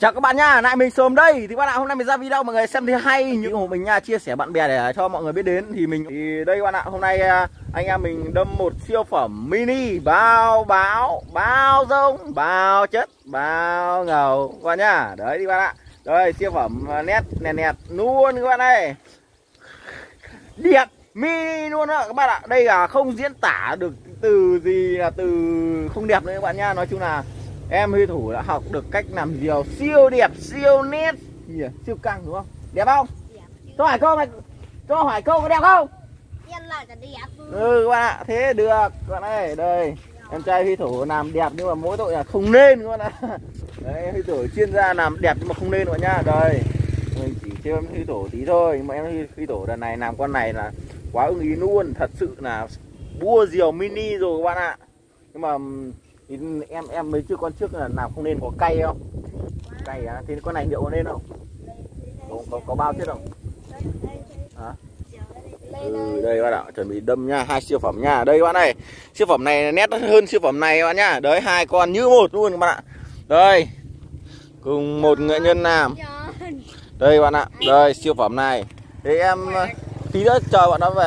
Chào các bạn nha, lại mình Sớm đây. Thì các bạn ạ, hôm nay mình ra video mọi người xem thấy hay những của mình nha, chia sẻ bạn bè để cho mọi người biết đến. Thì đây các bạn ạ, hôm nay anh em mình đâm một siêu phẩm mini bao báo, bao rông, bao chất, bao ngầu các bạn nhá. Đấy thì các bạn ạ. Đây siêu phẩm nét nẹt luôn các bạn ơi. Đẹp mini luôn đó các bạn ạ. Đây là không diễn tả được từ gì là từ không đẹp nữa các bạn nha. Nói chung là em Huy Thủ đã học được cách làm diều siêu đẹp, siêu nét, siêu căng đúng không? Đẹp không? Đẹp. Cho hỏi câu có đẹp không? Em lại cả đẹp. Ừ các bạn ạ, thế được các bạn ơi. Đây, em trai Huy Thủ làm đẹp nhưng mà mỗi tội là không nên các bạn ạ. Đấy, Huy Thủ chuyên gia làm đẹp nhưng mà không nên các bạn nhá. Đây, mình chỉ cho em Huy Thủ tí thôi, nhưng mà em Huy Thủ đợt này làm con này là quá ưng ý luôn, thật sự là bua diều mini rồi các bạn ạ. Nhưng mà thì em mấy con trước là làm không nên, có cay không? Cay á, thế con này liệu có nên không? Có bao chết không? Hả? Đây các bạn ạ, chuẩn bị đâm nha, hai siêu phẩm nha. Đây các bạn này, siêu phẩm này nét hơn siêu phẩm này các bạn nhá. Đấy, hai con như một luôn các bạn ạ. Đây, cùng một nghệ nhân làm. Đây các bạn ạ, đây siêu phẩm này. Thế em tí nữa chờ bọn nó về.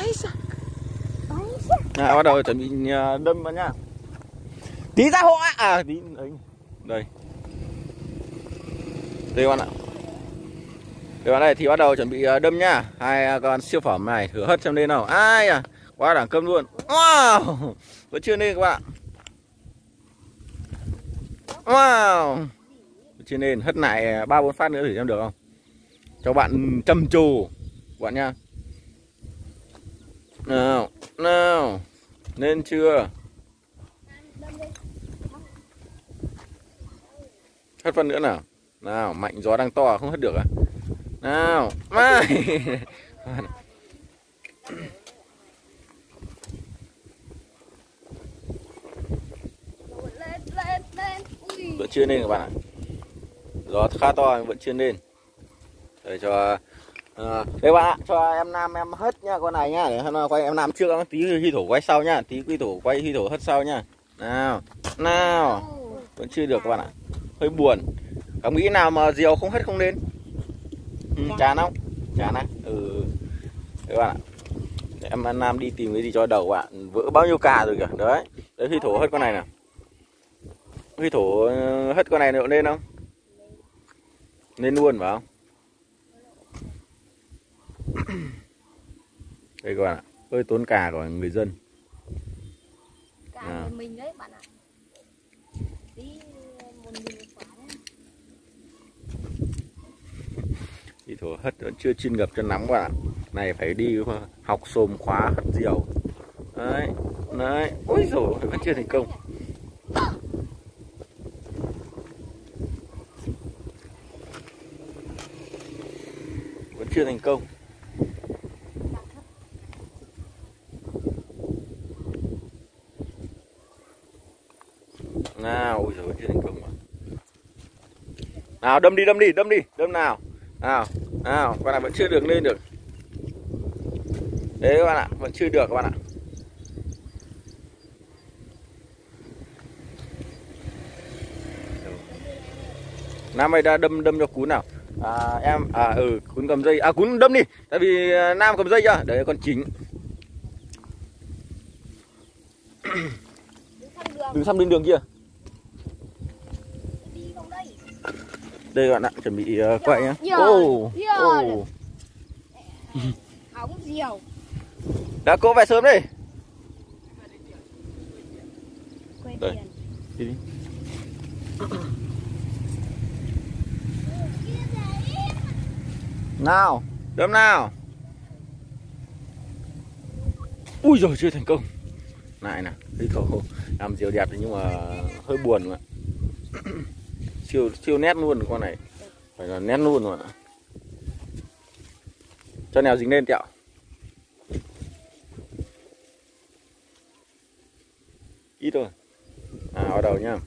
Bắt đầu chuẩn bị đâm vào nhá. Tí ra hộ ạ. Tí đấy. Đây. Đây các bạn ạ. Đây bạn này thì bắt đầu chuẩn bị đâm nhá. Hai con siêu phẩm này thử hất xem lên nào. Ai à, quá đẳng cấp luôn. Wow, vẫn chưa lên các bạn. Wow, vẫn chưa lên, hất lại 3-4 phát nữa thử xem được không. Cho bạn trầm trồ các bạn nha. Nào, lên chưa? Hất phân nữa nào. Nào, mạnh gió đang to không hất được à? Nào, mai. Vẫn chưa lên các bạn ạ. Gió khá to vẫn chưa lên. Để cho đây bạn ạ, cho em Nam em hất nha con này nhá, để quay em Nam trước, tí Huy Thủ quay sau nhá, tí Huy Thủ quay Huy Thủ hất sau nhá. Nào, vẫn chưa được các bạn ạ, hơi buồn. Cảm nghĩ nào mà diều không hất không lên. Chán không? Chán á? Các bạn ạ, để em Nam đi tìm cái gì cho đầu bạn, vỡ bao nhiêu cà rồi kìa. Đấy, đấy Huy Thủ hất con này nào. Huy Thủ hất con này liệu lên không? Lên luôn phải không? Đây các bạn ạ, hơi tốn cà của người dân. Cà của mình đấy bạn ạ. Tí 1.000 quả nhé. Thì Thủ hất vẫn chưa chuyên nghiệp cho nắm các bạn ạ. Này phải đi học xồm khóa hất diều. Đấy, đấy, ôi dồi vẫn chưa thành công. Vẫn chưa thành công. Nào, ôi giời, chưa thành công mà. Nào, đâm đi, đâm nào. Nào, con này vẫn chưa được lên được. Đấy các bạn ạ, vẫn chưa được các bạn ạ. Nam ơi, đã đâm cho cún nào. Cún cầm dây. Cún đâm đi, tại vì Nam cầm dây chưa? Đấy con chính. Đừng xăm lên đường kia. Đây các bạn ạ, chuẩn bị quay nhá. Hóng diều. Đã, cô về sớm đi. Đây, đi đi. Nào, đâm nào. Ui rồi chưa thành công. Lại nào, Huy Thủ làm diều đẹp nhưng mà hơi buồn mà. siêu nét luôn con này, phải là nét luôn rồi. Cho nào dính lên tẹo. Ít thôi. Bắt đầu nhá.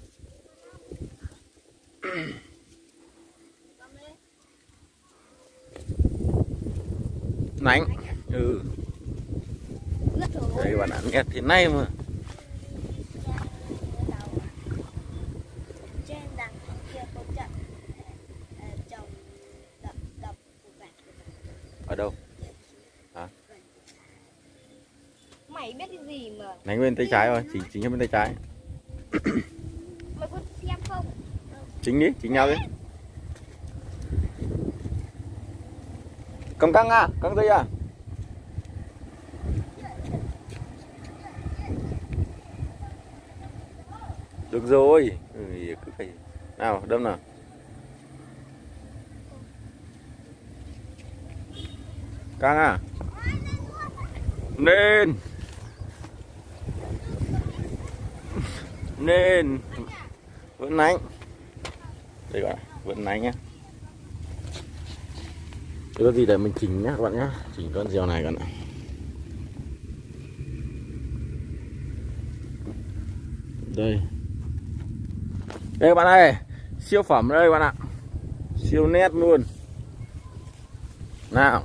Nánh. Đây bạn ạ, nét thế này mà. Ở đâu? Hả? Mày biết cái gì mà? Đánh bên tay trái thôi, chính bên tay trái. Mày có xem không? Chính đi, chính nhau đi. Cầm căng à, căng dây à. Được rồi. Cứ phải. Nào, đâm nào. Căng à. Lên. Lên. Vẫn đánh. Đây gọi vẫn đánh nhá. Thế có gì để mình chỉnh nhá các bạn nhá. Chỉnh con diều này các bạn ạ. Đây. Đây các bạn ơi. Siêu phẩm đây các bạn ạ. Siêu nét luôn. Nào.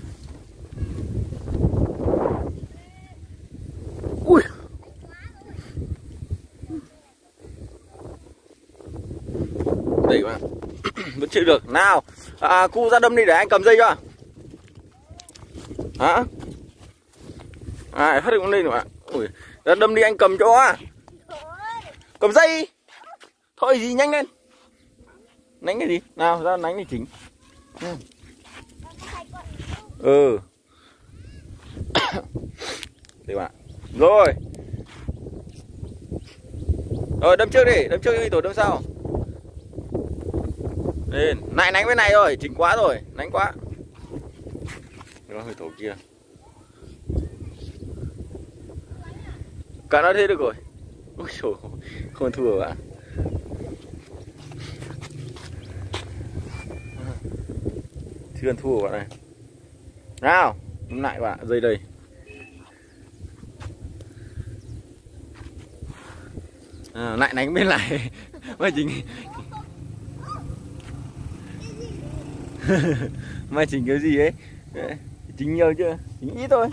Ui. Đây các bạn. Vẫn chịu được. Nào. Cu ra đâm đi để anh cầm dây cho. Hả? Hất được con lên các bạn. Ui. Ra đâm đi anh cầm cho. Cầm dây. Thôi gì nhanh lên. Đánh cái gì? Nào ra đánh thì chỉnh. Ừ. Đây bạn. Rồi. Rồi đâm trước đi tổ đâm sau. Lên, lại đánh bên này rồi, chỉnh quá rồi, đánh quá. Nó hơi tổ kia. Cả nó thế được rồi. Ôi trời, không thua bạn. Chưa thua bạn này. Nào, lại bạn, dây đây. Lại đánh bên này. Mà chỉnh. Mà chỉnh cái gì ấy? Chỉnh nhiều chưa? Chỉnh ít thôi.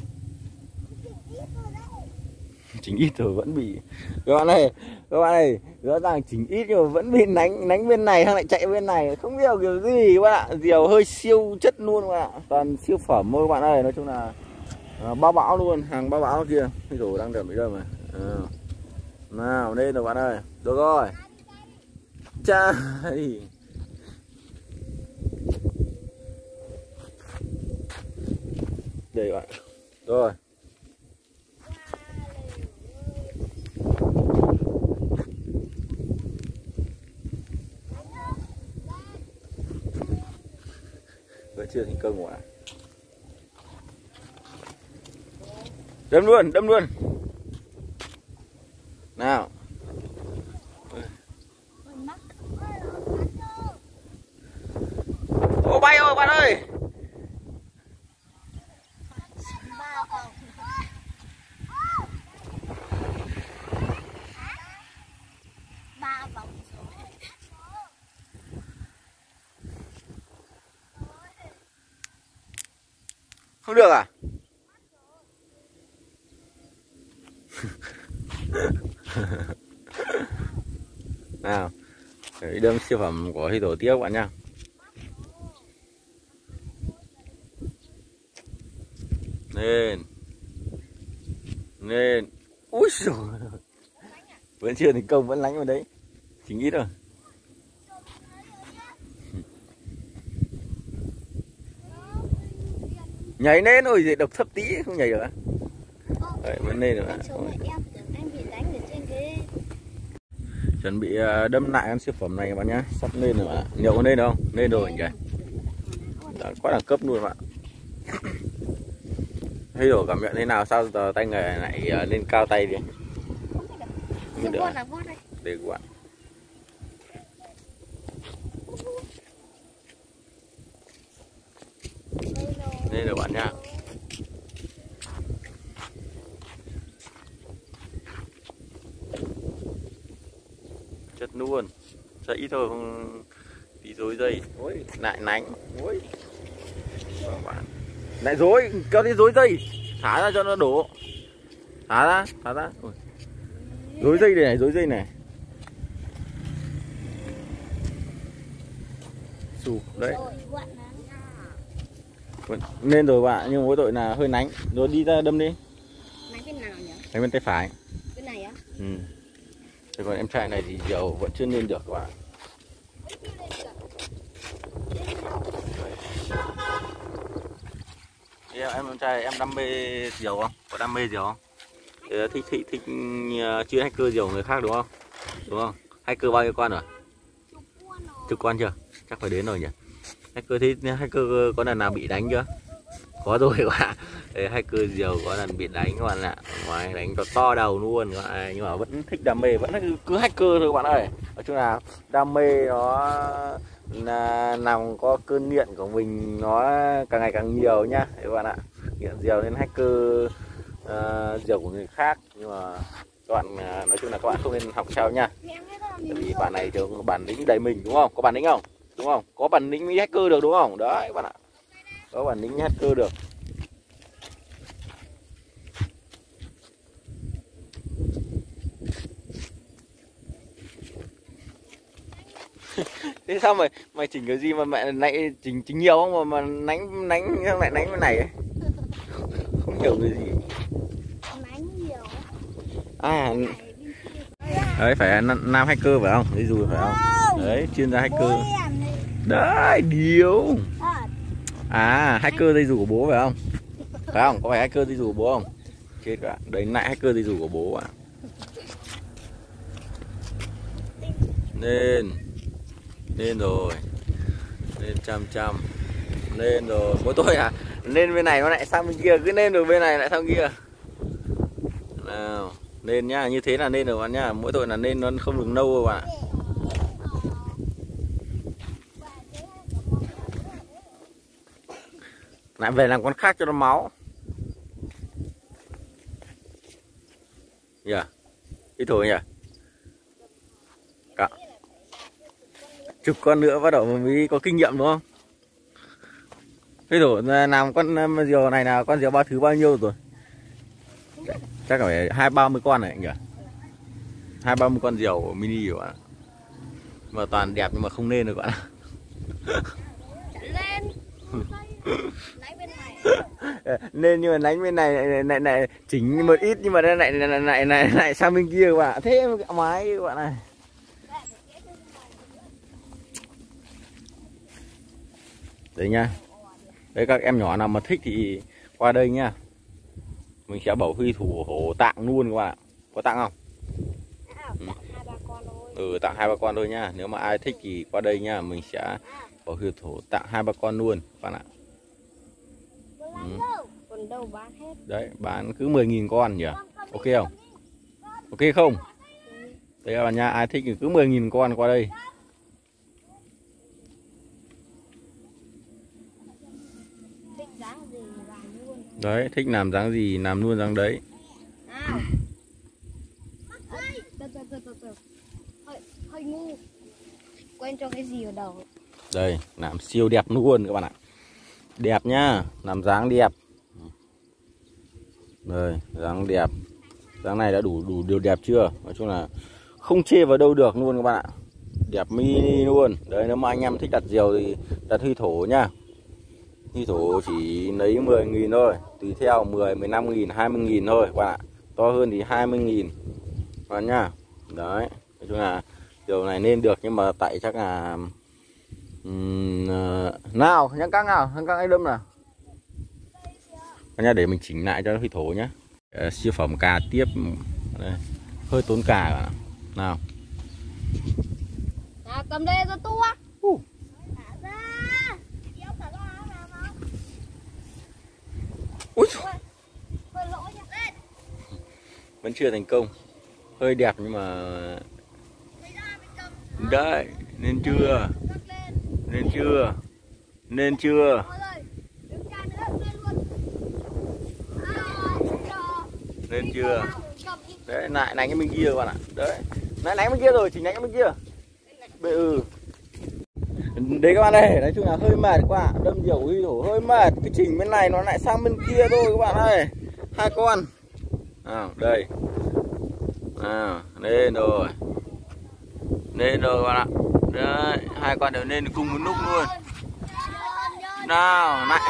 Chỉnh ít rồi vẫn bị. Các bạn này, rõ ràng chỉnh ít nhưng mà vẫn bị đánh bên này hay lại chạy bên này, không biết kiểu gì các bạn ạ. Diều hơi siêu chất luôn các bạn ạ. Toàn siêu phẩm thôi các bạn ơi, nói chung là bao bão luôn, hàng bao bão kia. Ôi dồi, đang đợi đâu mà. Nào, lên rồi bạn ơi. Được rồi. Chà. Đây bạn. Rồi. Vẫn chưa thành công ạ. Đâm luôn. Nào. Ô bay rồi bạn ơi. Không được à? Nào, để đâm siêu phẩm của Huy Tổ tiếp các bạn nha. Lên. Úi giời, vẫn chưa thành công, vẫn lánh vào đấy. Chính ít rồi. Nhảy lên rồi, gì độc thấp tí không nhảy được. Đấy, vẫn lên rồi. Chuẩn bị đâm lại con siêu phẩm này các bạn nhá. Sắp lên rồi bạn. Nhiều có lên không? Lên rồi kìa. Quá đẳng cấp luôn bạn. Thay đổi cảm nhận thế nào, sao giờ tay nghề lại lên cao tay đi. Để các bạn. Đây rồi bạn nha. Chất luôn. Sợ ít thôi không bị rối dây. Ôi, lại nánh. Ôi. Bạn. Lại rối, kéo đi rối dây. Thả ra cho nó đổ. Thả ra. Ôi. Rối dây này. sụp đấy. Rồi, quặn nó. Nên rồi bạn, nhưng mỗi tội là hơi nánh. Rồi đi ra đâm đi. Nánh bên nào nhỉ? Đánh bên tay phải. Bên này á? Ừ. Thế còn em trai này thì dầu vẫn chưa lên được các bạn. Em trai em đam mê dầu không? Có đam mê dầu không? Thích chuyên hacker dầu người khác đúng không? Đúng không? Hacker bao nhiêu con rồi? Chục con chưa? Chắc phải đến rồi nhỉ? Hacker có lần nào bị đánh chưa? Có rồi các bạn. Hacker dầu có lần bị đánh các bạn ạ. Ngoài đánh cho to đầu luôn các bạn. Nhưng mà vẫn thích đam mê, vẫn cứ hacker thôi các bạn ơi. Nói chung là đam mê nó là nằm có cơn nghiện của mình nó càng ngày càng nhiều nhá các bạn ạ. Nghiện dầu nên hacker dầu của người khác, nhưng mà các bạn nói chung là các bạn không nên học theo nha. Tại vì bạn này thì bản lĩnh đầy mình đúng không? Có bản lĩnh không? Đúng không? Có bản lĩnh mới hacker được đúng không? Đấy các bạn ạ. Có bản lĩnh hacker được. Thế sao mày chỉnh cái gì mà mẹ lại chỉnh nhiều không mà nánh lại nánh cái này ấy? Không hiểu cái gì. Nánh nhiều. À đấy phải nam hacker phải không? Đấy dù phải không? Đấy chuyên gia hacker. Đấy điều. À hacker dây dù của bố phải không? Phải không? Có phải hacker dây dù của bố không? Chết cả. Đấy lại hacker dây dù của bố à? Lên rồi, lên chăm lên rồi. Mỗi tôi à lên bên này nó lại sang bên kia, cứ lên được bên này lại sang kia nào. Lên nhá, như thế là lên được bạn nhá. Mỗi tội là lên nó không được nâu đâu bạn ạ. Lại về làm con khác cho nó máu nhỉ. Ít thôi nhỉ. Cả chục con nữa bắt đầu mới có kinh nghiệm đúng không? Thế rồi làm con diều này là con diều bao nhiêu rồi? Chắc phải 20-30 con này nhỉ? 20-30 con diều mini rồi bạn. Mà toàn đẹp nhưng mà không nên được bạn. Nên nhưng mà đánh bên này chỉnh một ít nhưng mà lại sang bên kia các bạn. Thế máy các bạn này. Đấy nha. Đấy các em nhỏ nào mà thích thì qua đây nha. Mình sẽ bảo huy thủ hổ tặng luôn các bạn. Có tặng không? Tặng 2-3 con thôi nha. Nếu mà ai thích thì qua đây nha, mình sẽ bảo huy thủ tặng 2-3 con luôn các bạn ạ. Còn đâu bán hết. Đấy, bán cứ 10.000 con nhỉ? Ok không? Ok không? Đấy các bạn nha, ai thích thì cứ 10.000 con qua đây. Đấy, thích làm dáng gì làm luôn dáng đấy. Hơi ngu. Quên cho cái gì ở đầu. Đây, làm siêu đẹp luôn các bạn ạ. Đẹp nhá, làm dáng đẹp. Đây, dáng đẹp. Dáng này đã đủ điều đẹp chưa? Nói chung là không chê vào đâu được luôn các bạn ạ. Đẹp mini luôn. Đấy, nếu mà anh em thích đặt diều thì đặt huy thổ nhá. Huy thổ chỉ lấy 10.000 thôi. Tùy theo 10, 15.000, 20.000 thôi các bạn ạ. To hơn thì 20.000 các bạn nhá. Đấy, nói chung là diều này nên được, nhưng mà tại chắc là nào nhắc các anh đâm nào nha, để mình chỉnh lại cho nó huy thổ nhá. Siêu phẩm cà tiếp đây. Hơi tốn cà cả nào. Cầm đây cho tua. Ui, vẫn chưa thành công. Hơi đẹp nhưng mà đấy, nên chưa lên chưa. Đấy, lại đánh cái bên kia các bạn ạ. Đấy, lại đánh bên kia rồi, chỉnh đánh cái bên kia. Đấy các bạn ơi, nói chung là hơi mệt quá, đâm diều huy thổ hơi mệt. Cái chỉnh bên này nó lại sang bên kia thôi các bạn ơi. 2 con. Đây. Lên rồi các bạn ạ. Đấy, hai con đều lên cùng một lúc luôn. Nào, lại.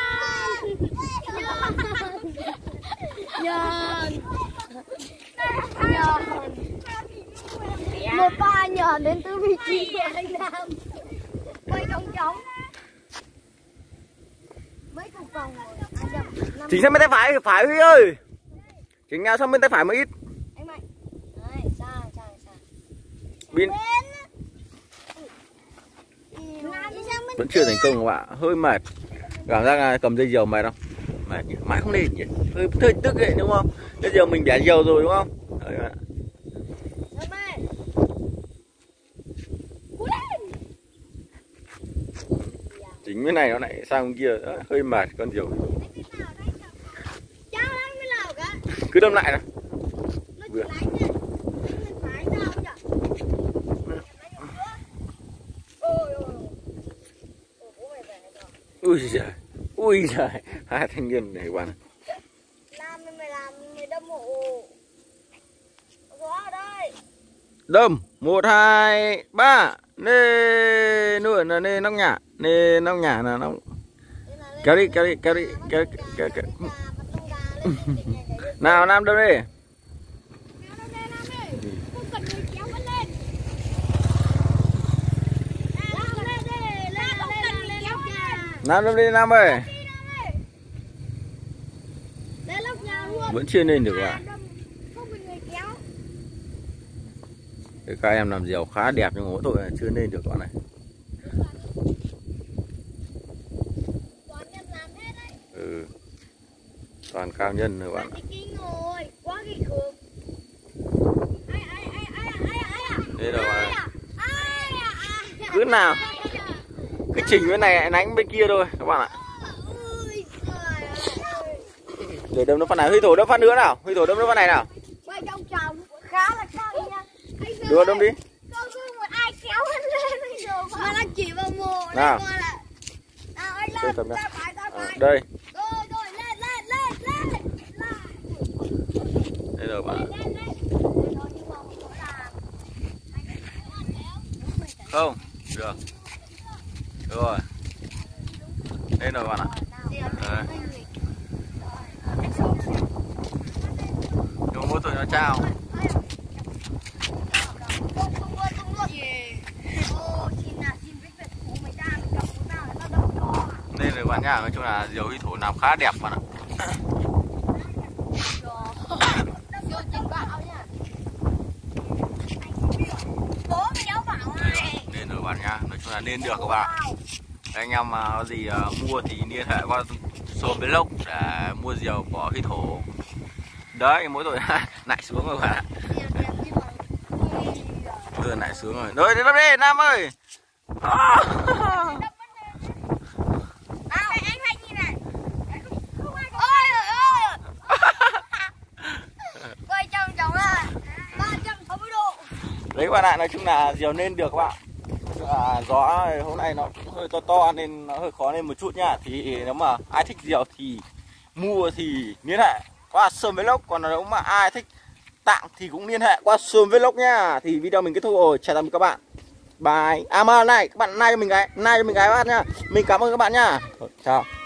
Một ba nhờn đến từ vị trí của anh Nam. Quay trống trống. Mấy chục vòng rồi. Chính sang bên tay phải, phải Huy ơi. Chính nhau sang bên tay phải một ít. Anh Mạnh. Đấy, xa. Bin vẫn chưa thành công các bạn, hơi mệt. Cảm giác là cầm dây diều mệt không? Mệt nhỉ, mãi không lên nhỉ, hơi tức ấy đúng không? Bây giờ mình bẻ diều rồi đúng không? Đấy bạn. Chính cái này nó lại sang bên kia hơi mệt con diều. Cứ đâm lại nào. Vừa. Ui giời, hai thanh niên này các bạn. Mày đâm hộ. Gió ở đây. Đâm 1 2 3 nè nuôi là nè nóc nhà là nó kéo đi. Nào Nam đâm đi. Nam đâm đi Nam ơi. Vẫn chưa lên được ạ. Các em làm diều khá đẹp nhưng mỗi tội là chưa lên được con này. Ừ. Toàn cao nhân rồi bạn. Đây rồi bạn. Cứ nào cứ chỉnh bên này đánh bên kia thôi các bạn ạ. Để đâm nó phần này, Huy Thổ đâm phát nữa nào, Huy Thổ đâm nó phần này nào. Khá là căng nha. Đưa đâm đi. Ai kéo lên mà nó chỉ vào mồ. Nào. Đây tầm này. Đây. Rồi lên. Đây rồi bạn. Không, được. Được rồi. Đây rồi bạn ạ. Đấy. Đúng mỗi tuổi nó trao. Nên rồi bạn nhá, nói chung là diều Huy Thổ làm khá đẹp bạn ạ. Nên rồi bạn nhá, nói chung là nên được các bạn. Anh em mà có gì mua thì liên hệ qua số blog để mua diều của Huy Thổ. Đấy, mỗi tội lại xuống rồi bạn ạ. Vừa lại xuống rồi. Rồi, đi đâm đi Nam ơi. Đấy các bạn ạ, nói chung là diều nên được các bạn. Gió hôm nay nó cũng hơi to nên nó hơi khó lên một chút nhá. Thì nếu mà ai thích diều thì mua thì liên hệ qua Sơn Vlog. Còn nếu mà ai thích tặng thì cũng liên hệ qua Sơn Vlog nhá. Thì video mình kết thúc rồi, chào tạm biệt các bạn. Bye. À mà này, các bạn like cho mình cái, like cho mình cái bạn nhá. Mình cảm ơn các bạn nhá. Chào.